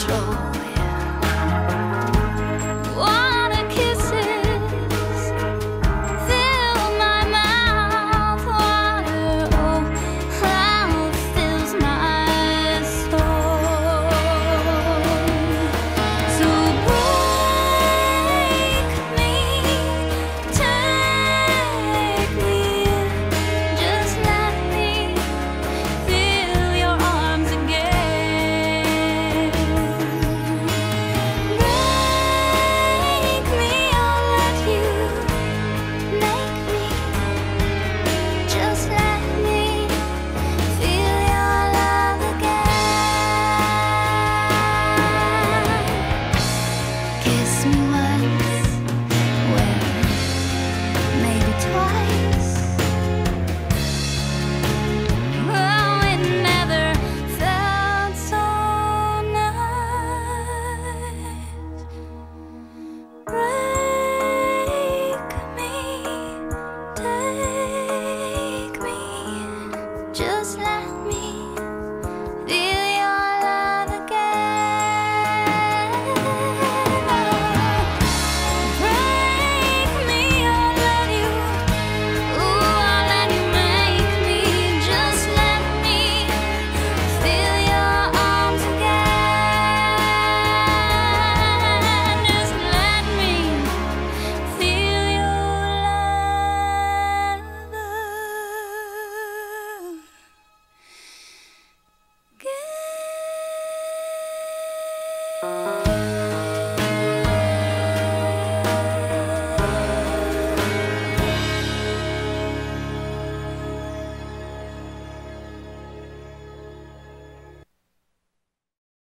control. Wanna kisses fill my mouth, water, oh, how it fills my soul. So break me, take me, just let me feel your arms again. Break me, I'll let you make me, just let me feel your love again. Kiss me once, well, maybe twice. Oh, it never felt so nice. Break me, take me, just let me feel your love again. Break me, I'll let you, ooh, I'll let you make me, just let me feel your arms again. Just let me feel your love again.